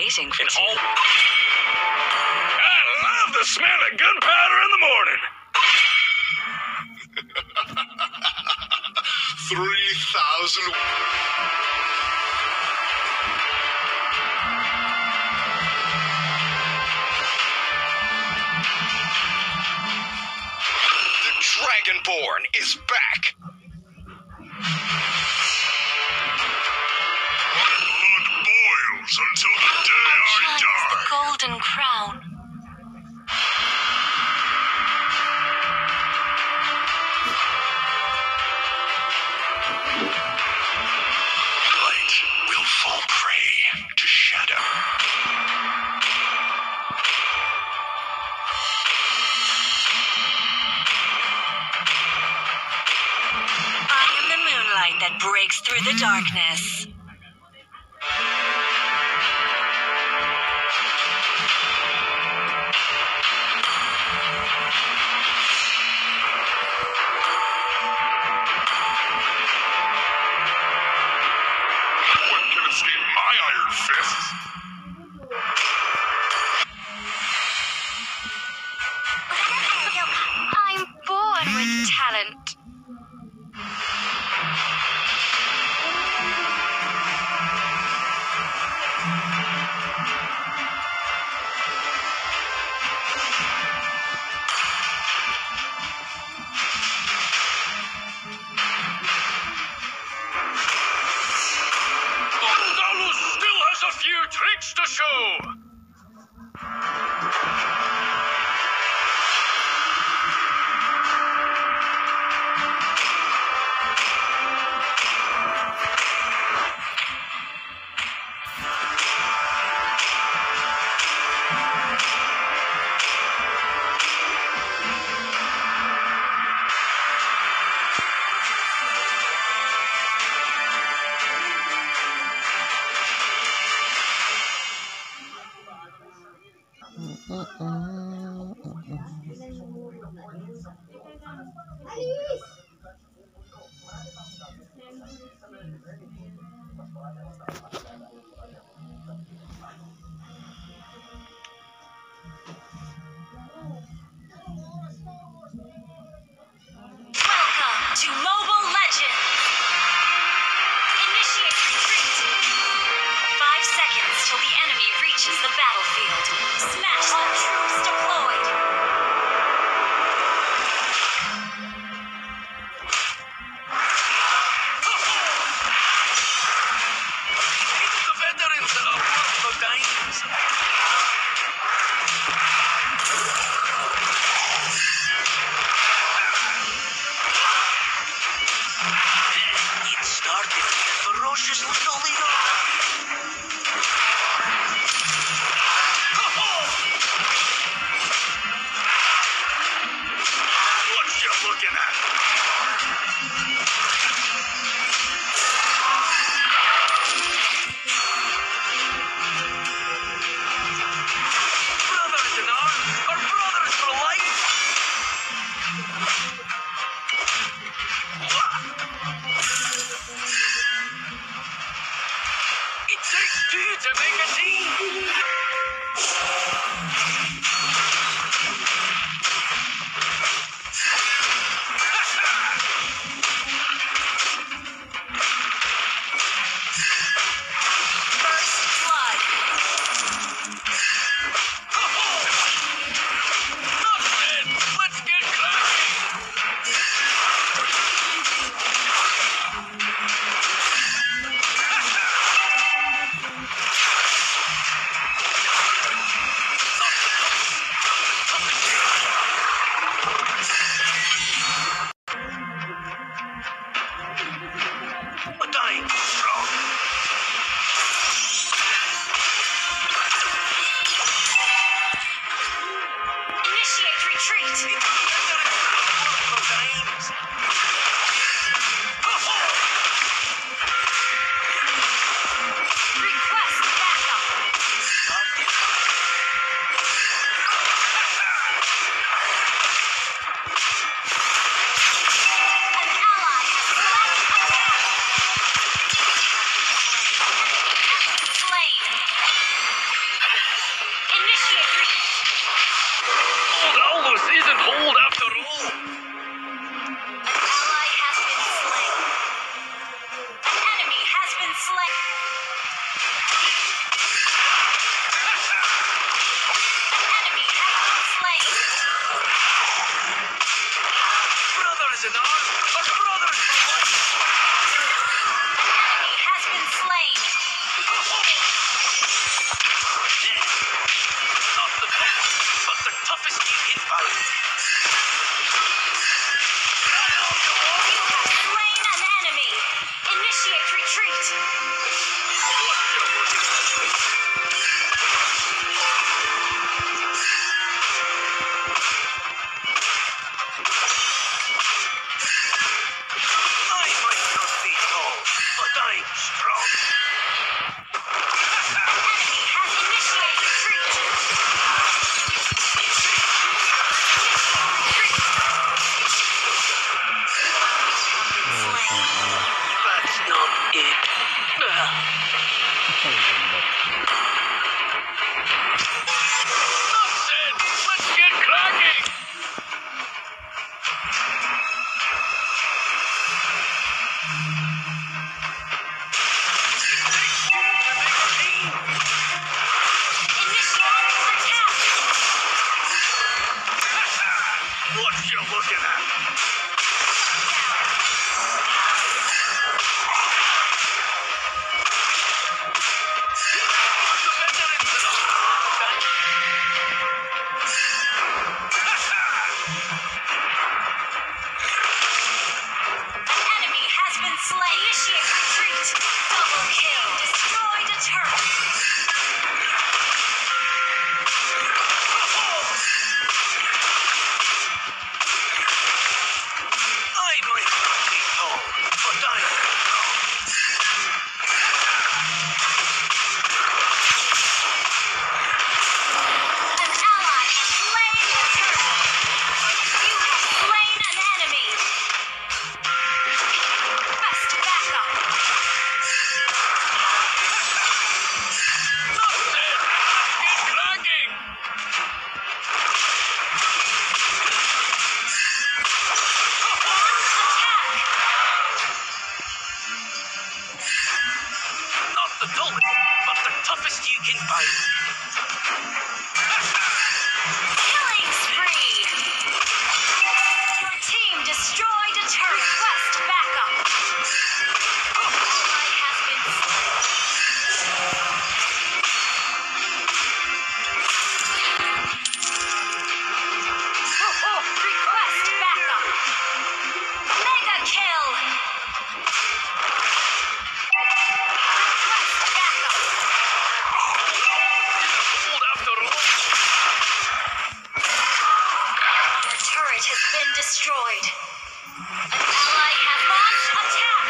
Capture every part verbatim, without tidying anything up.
waiting for In two. all... I love the smell of gunpowder in the morning. Three thousand... The Dragonborn is back! Blood boils until the day I die. The golden crown. Light will fall prey to shadow. I am the moonlight that breaks through the darkness. No one can escape my iron fists. I'm born with talent. Gonzalez still has a few tricks to show. Welcome to Mobile Legends! Initiate retreat! Five seconds till the enemy reaches the battlefield. Smash all troops deployed! It's the veterans that are worth the dimes. It started with a ferocious little leader. What you looking at? Brothers in arms are brothers for life. It takes two to make a team. First blood. Not dead. Let's get cracking. A dying strong. Initiate retreat! Request backup! An ally has left attack! Slain! looking at? Enemy has been slain. Initiate retreat. Double kill. Destroyed a turret. I might not be tall, but I am strong. An ally has slain the turret. You have slain an enemy. Best backup. Not dead! Get cracking! Attack. Not the dullest, but the toughest you can find. Killing spree. Your team destroyed a turret. Request backup. Ally has been slain. Request backup. Mega kill. Request backup. Hold after all. Your turret has been destroyed. An ally has launched attack.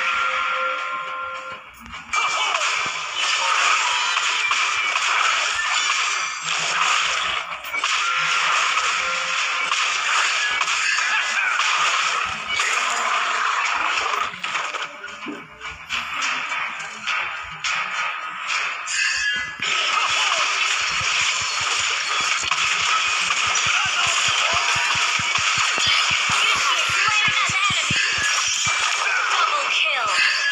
Slain an enemy. Double kill.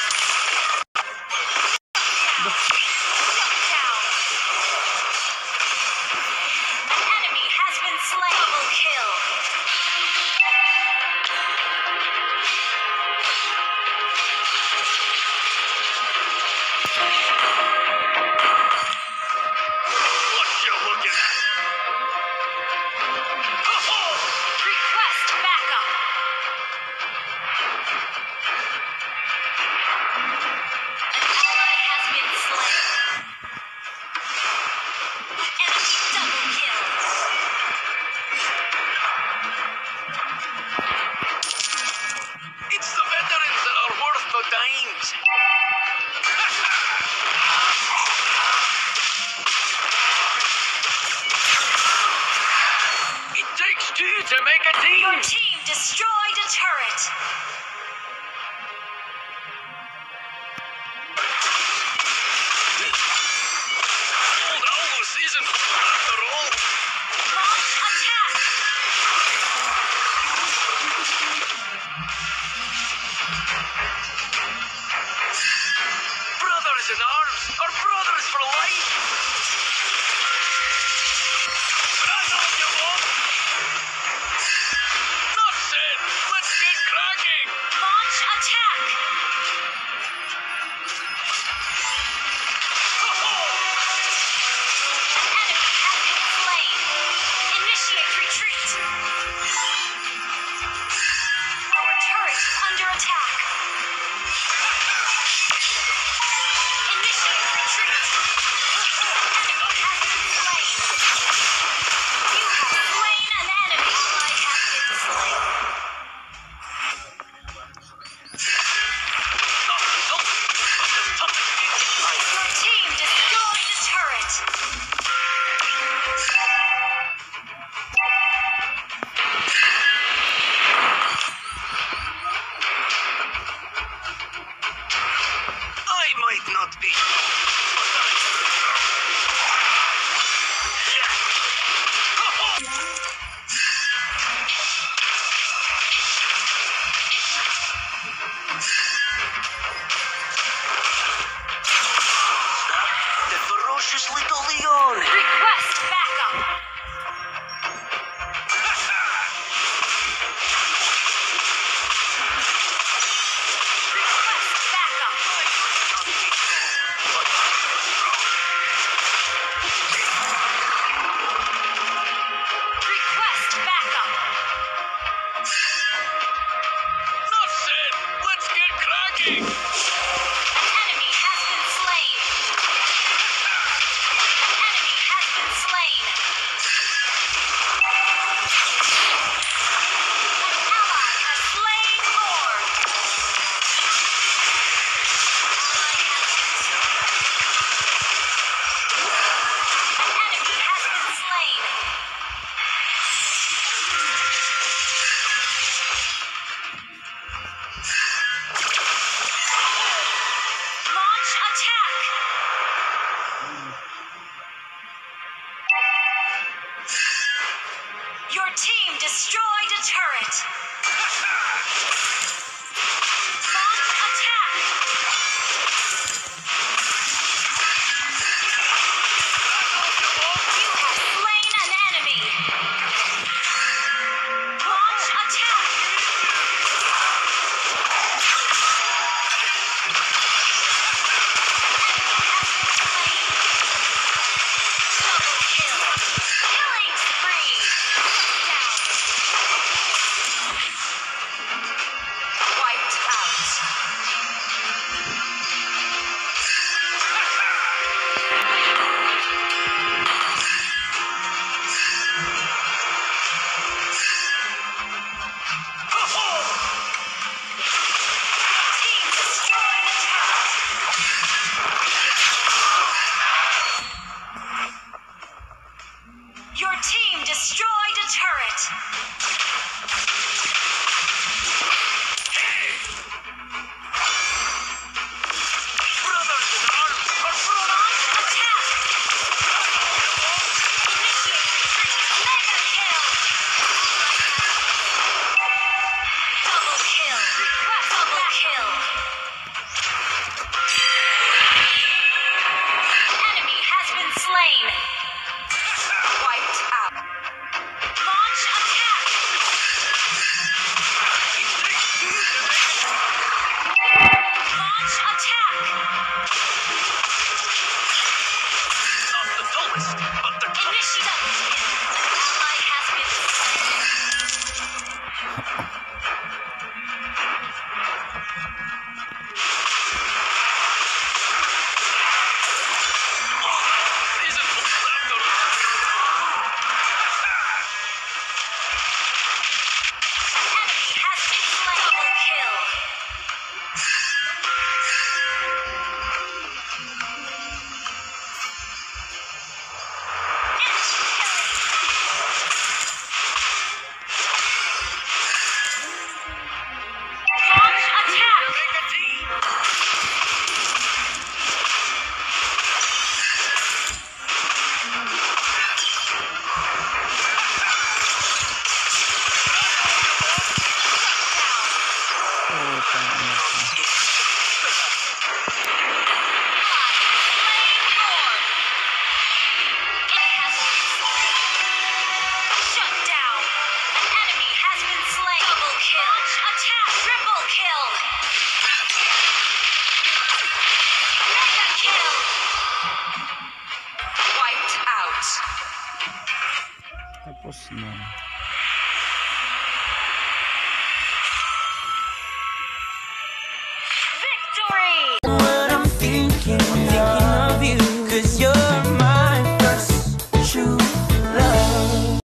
Shut down. An enemy has been slain. Double kill. What you looking at? Request backup. An ally has been slain. Enemy double kill. It's the veterans that are worth the dimes. It takes two to make a team. Your team destroyed a turret. Old Alvis isn't old after all. Launch attack. Brothers in arms are brothers for life. Run on, you mob. Not said. Let's get cracking. Launch attack. An enemy has been slain. Initiate retreat. Our turret is under attack. Initiate retreat. Enemy has been slain. You have slain an enemy. Ally has been slain. Not the dullest, but the toughest you can find. Your team destroyed a turret. I might not be tall, but I am strong. The ferocious little Leon. Request backup. team destroyed a turret. Launch attack. You have slain an enemy. Launch attack. Double kill. Killing spree. Down. Wiped out. Team destroyed a turret. Your team destroyed a turret. Brothers in arms are brought Launch attack. Initiate retreat. Mega kill. Double kill. Request double kill. Enemy has been slain. Wiped out. Launch attack. Launch attack. not the dullest, but the Initiate double kill. An ally has been isn't after Enemy has been slain. Double kill. Launch attack. make a team. Shut down. An enemy has been slain. Double kill. Launch attack. Triple kill. Mega kill. Wiped out. Tapos na.